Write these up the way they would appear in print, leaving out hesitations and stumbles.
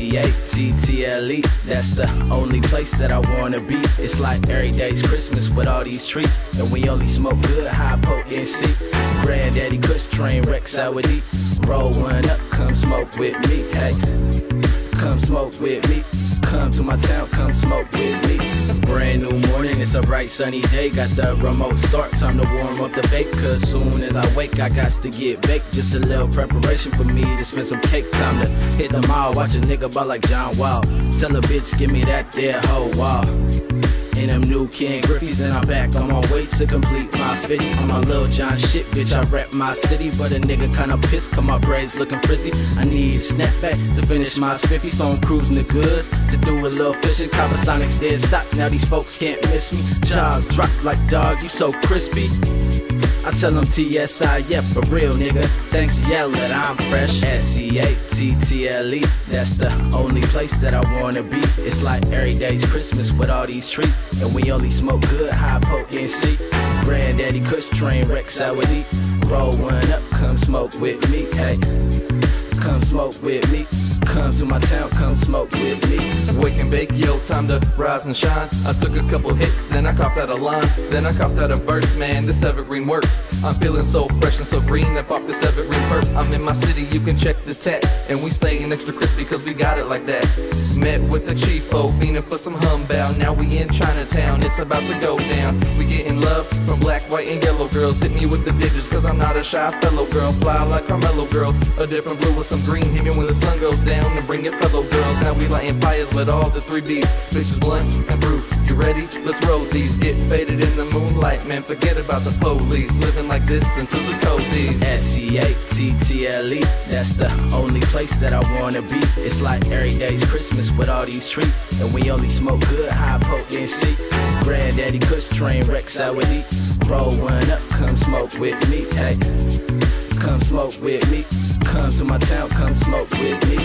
SCATTLE, that's the only place that I wanna be. It's like every day's Christmas with all these treats, and we only smoke good, high potency. Granddaddy Kush, train wreck, sour deep. Roll one up, come smoke with me, hey. Come smoke with me. Come to my town, come smoke with me. Brand new morning, it's a bright sunny day. Got the remote start, time to warm up the bake. Cause soon as I wake, I got to get baked. Just a little preparation for me to spend some cake. Time to hit the mall, watch a nigga ball like John Wall. Tell a bitch, give me that there whole wall. And them new Ken Griffey's, and I'm back on my way to complete my 50. I'm a Lil John shit, bitch, I rap my city. But a nigga kinda pissed, cause my braids looking frizzy. I need a snapback to finish my spiffy. So I'm cruising the goods to do a little fishing. Copper dead stock, now these folks can't miss me. Jaws drop like dog, you so crispy. I tell them TSI, yeah, for real, nigga. Thanks, yell that I'm fresh. SCATTLE, that's the only place that I wanna be. It's like every day's Christmas with all these treats, and we only smoke good, high potency. Granddaddy Kush, train wreck, sour deep. Roll one up, come smoke with me, hey. Come smoke with me. Come to my town, come smoke with me. Wake and bake, yo, time to rise and shine. I took a couple hits, then I copped out a line. Then I copped out a verse, man, this evergreen works. I'm feeling so fresh and so green up off this evergreen first. I'm in my city, you can check the tat. And we staying extra crispy cause we got it like that. Met with the chiefo, fiending for some humbow. Now we in Chinatown, it's about to go down. We getting love from black, white, and yellow girls. Hit me with the digits cause I'm not a shy fellow girl. Fly like Carmelo girl, a different blue with some green. Hit me when the sun goes down and bring it fellow girls. Now we lighting fires with all the 3 B's. Bitches blunt and brew, you ready? Let's roll these. Get faded in the moonlight, man, forget about the police. Living like this until the cold D's. SCATTLE, that's the only place that I wanna be. It's like every day's Christmas with all these treats, and we only smoke good, high potency. Granddaddy Kush, train wreck, sour deep. Roll one up, come smoke with me, hey. Come smoke with me. Come to my town, come smoke with me.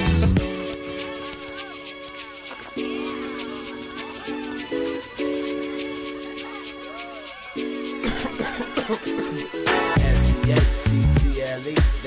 SCATTLE.